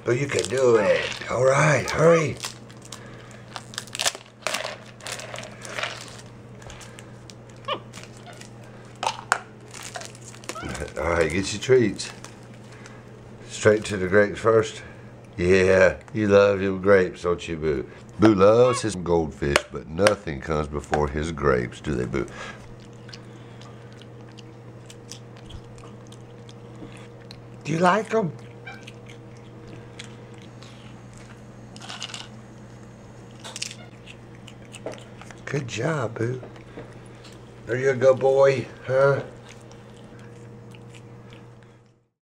Boo, you can do it. All right, hurry. All right, get your treats. Straight to the grapes first. Yeah, you love your grapes, don't you, Boo? Boo loves his goldfish, but nothing comes before his grapes, do they, Boo? Do you like them? Good job, Boo. Are you a good boy, huh?